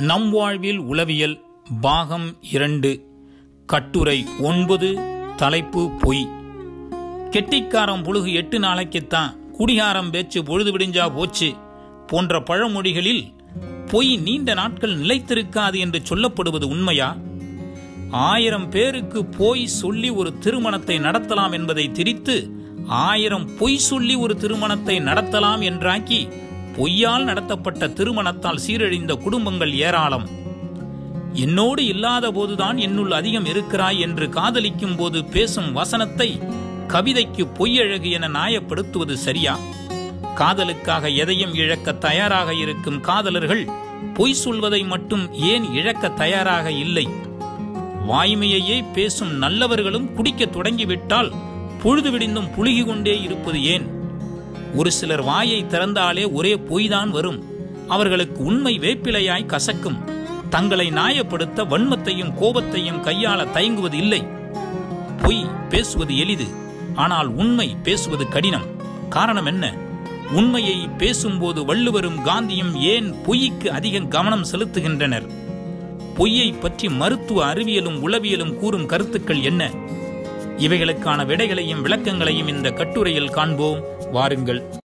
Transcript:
நம் வாழ்வில் உளவியல் பாகம் 2 கட்டுரை 9 தலைப்பு பொய். கெட்டிக்காரம் புழுகு 8 நாளைக்குத்தான், குடிகாரம் பேச்சு பொழுது விடிஞ்சா போச்சு போன்ற பழமொழிகளில் பொய் நீண்ட நாட்கள் நிலைத்திருக்காது என்று சொல்லப்படுவது உண்மையா? 1000 பேருக்கு பொய் சொல்லி ஒரு திருமணத்தை நடத்தலாம் என்பதை திரித்து 1000 பொய் சொல்லி ஒரு திருமணத்தை நடத்தலாம் என்றாக்கி பொய்யால் நடத்தப்பட்ட திருமணத்தால் சீரழிந்த குடும்பங்கள் ஏராளம். என்னோடு இல்லாத போதுதான் என்னுள் அதிகம் இருக்கிறாய் என்று காதலிக்கும் போது பேசும் வசனத்தை கவிதைக்கு பொய்யழகு என நியாயப்படுத்துவது சரியா? காதலுக்காக எதையும் இழக்க தயாராக இருக்கும் காதலர்கள் பொய் சொல்வதை மட்டும் ஏன் இழக்க தயாராக இல்லை? வாய்மையையே பேசும் நல்லவர்களும் குடிக்க தொடங்கிவிட்டால் பொழுது விடிந்தும் புழுகி கொண்டே இருப்பது ஏன்? ஒரு சிலர் வாயை திறந்தாலே ஒரே பொய்தான் வரும். அவர்களுக்கு உண்மை வேப்பிலையாய் கசக்கும். தங்களை நியாயப்படுத்த வன்மத்தையும் கோபத்தையும் கையாள தயங்குவது இல்லை. பொய் பேசுவது எளிது, ஆனால் உண்மை பேசுவது கடினம். காரணம் என்ன? உண்மையை பேசும்போது வள்ளுவரும் காந்தியும் ஏன் பொய்க்கு அதிக கவனம் செலுத்துகின்றனர்? பொய்யை பற்றி மருத்துவ அறிவியலும் உளவியலும் கூறும் கருத்துக்கள் என்ன? இவைகளுக்கான விடைகளையும் விளக்கங்களையும் இந்த கட்டுரையில் காண்போம். வாருங்கள்.